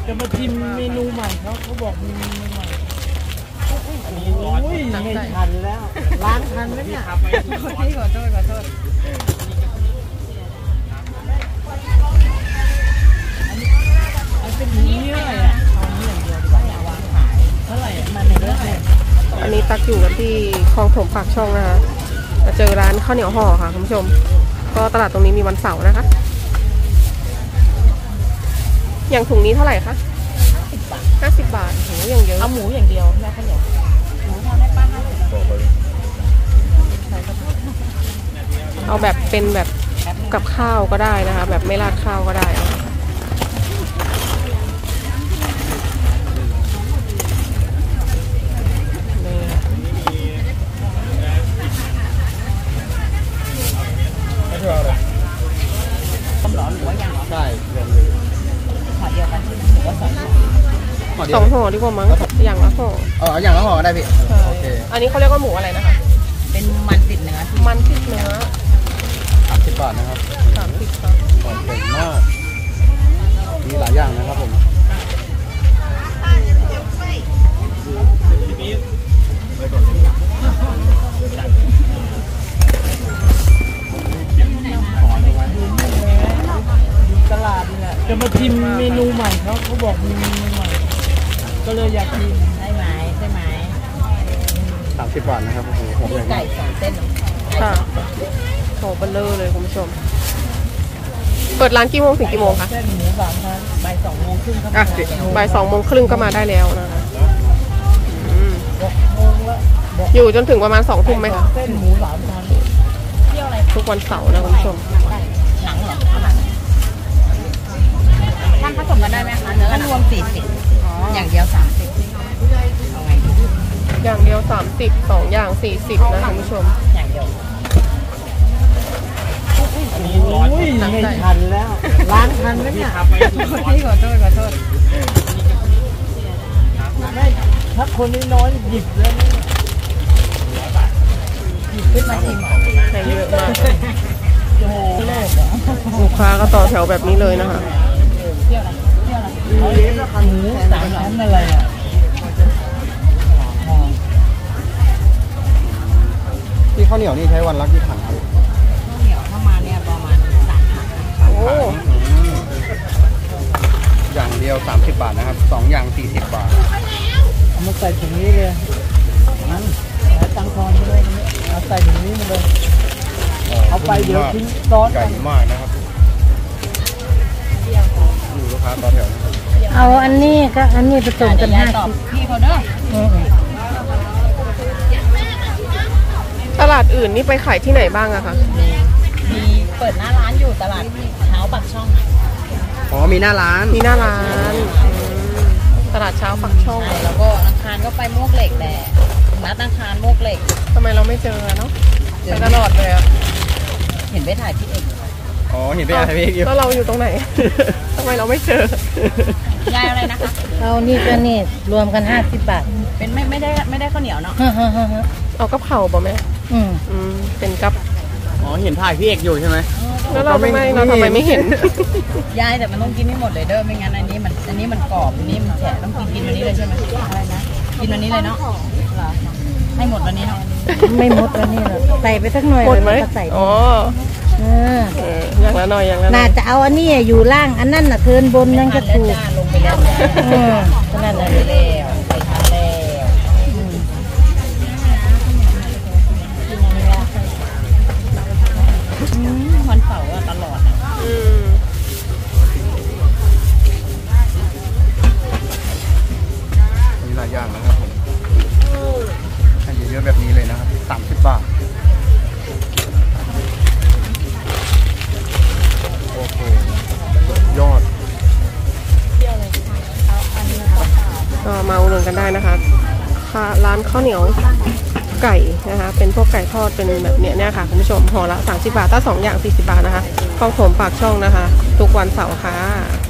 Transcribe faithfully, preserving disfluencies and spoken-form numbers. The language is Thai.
จะมาชิมเมนูใหม่เขาเขาบอกมีเมนูใหม่โอ้ยไม่ทันแล้วล้างทันไหมเนี่ยขอโทษขอโทษขอโทษอันเป็นนี้อะไรอ่ะเอาเนี้อย่างเดียวดีกว่าวางขายเท่าไหร่มันในเรื่องอะไรอันนี้ตักอยู่กันที่คลองถมปากช่องนะคะมาเจอร้านข้าวเหนียวห่อค่ะคุณผู้ชมก็ตลาดตรงนี้มีวันเสาร์นะคะอย่างถุงนี้เท่าไหร่คะห้าสิบบาทโหอย่างเยอะเอาหมูอย่างเดียวแม่ข้าวเหนียวหมูทอดได้ป้าห้าสิบเอาแบบเป็นแบบกับข้าวก็ได้นะคะแบบไม่ราดข้าวก็ได้ต้มร้อนหรือว่าอย่างใช่ห่อเดียวกันหรือว่าสองสองห่อดีกว่ามั้งอย่างละห่ออ๋ออย่างละห่อได้พี่โอเคอันนี้เขาเรียกว่าหมูอะไรนะคะเป็นมันติดเนื้อมันติดเนื้อสามสิบบาทนะครับสามสิบครับหอมเก่งมากมีหลายอย่างนะครับผมตลาดนี่แหละจะมาชิมเมนูใหม่เขาเขาบอกมีเมนูใหม่ก็เลยอยากชิมได้ไหมได้ไหมสามสิบบาทนะครับโอ้โหหอมใหญ่ไก่สองเส้นค่ะโหเบลเลอร์เลยคุณผู้ชมเปิดร้านกี่โมงถึงกี่โมงคะเส้นหมูสามชั้นบ่ายสองโมงครึ่งก็มาบ่ายสองโมงครึ่งก็มาได้แล้วนะคะโมงละอยู่จนถึงประมาณสองทุ่มไหมคะเส้นหมูสามชั้นเที่ยวอะไรทุกวันเสาร์นะคุณผู้ชมหนังเหรอท่านผสมกันได้ไหมคะเนื้อรวมสี่สิบอย่างเดียวสามสิบเอาไงอย่างเดียวสามสิบสองอย่างสี่สิบนะคุณผู้ชมอย่างเดียวโอ้ยไม่ทันแล้วล้างทันไหมเนี่ยขอโทษขอโทษขอโทษไม่ถ้าคนน้อยหยิบแล้วหยิบขึ้นมาชิมให้เยอะมากโอ้โหลูกค้าก็ต่อแถวแบบนี้เลยนะคะเที่ยวอะไรเที่ยวอะไรหมูสามชั้นอะไรอ่ะที่ข้าวเหนียวนี่ใช้วันละกี่ถังครับข้าวเหนียวเข้ามาเนี่ยประมาณสามถังโอ้อย่างเดียวสามสิบบาทนะครับสองอย่างสี่สิบบาทเอามาใส่ถุงนี้เลยนั่นแล้วตังทอนด้วยเอาใส่ถุงนี้มาเลยเอาไปเดี๋ยวทิ้งซอสใหญ่มากนะครับอยู่ลูกค้าต่อแถวนะครับเอาอันนี้ก็อันนี้ผสมกันห้าสิบพี่เขาเด้อตลาดอื่นนี่ไปขายที่ไหนบ้างอะคะมีเปิดหน้าร้านอยู่ตลาดเช้าปากช่องอ๋อมีหน้าร้านมีหน้าร้านตลาดเช้าปากช่องแล้วก็อังคารก็ไปโมกเหล็กแต่นัดอังคารโมกเหล็กทำไมเราไม่เจอเนาะไปตลอดเลยอะเห็นไปถ่ายพี่เอกอ๋อเห็นไปถ่ายพี่เอกอยู่แล้วเราอยู่ตรงไหนทำไมเราไม่เจอยายอะไรนะคะเอานี่ก็นี่รวมกันห้าสิบบาทเป็นไม่ไม่ได้ไม่ได้ข้าวเหนียวเนาะเอากระเพราบ่แม่อืมอืมเป็นกับอ๋อเห็นถ่ายพี่เอกอยู่ใช่ไหมแล้วเราไม่เราทำไมไม่เห็นยายแต่มันต้องกินให้หมดเลยเด้อไม่งั้นอันนี้มันอันนี้มันกรอบอันนี้มันแฉะต้องกินกินวันนี้เลยใช่ไหมอะไรนะกินวันนี้เลยเนาะให้หมดวันนี้เนาะไม่หมดวันนี้หรอกใส่ไปสักหน่อยหมดไหมอ๋ออย่างละหน่อยอย่างละน่าจะเอาอันนี้อยู่ล่างอันนั้นน่ะเทินบนนั่นก็ถูกลงไปแล้วนั่นแหละแล้วไปทานแล้ววันเสาร์ตลอดมีหลายอย่างนะครับผมให้เยอะๆแบบนี้เลยนะครับสามสิบบาทโอ้โหยอดก็มาอุดหนุนกันได้นะคะร้านข้าวเหนียวไก่นะคะเป็นพวกไก่ทอดเป็นแบบเนี้ยเนี่ยค่ะคุณผู้ชมห่อละสามสิบบาทถ้าสองอย่างสี่สิบบาทนะคะข้าวโพดปากช่องนะคะทุกวันเสาร์ค่ะ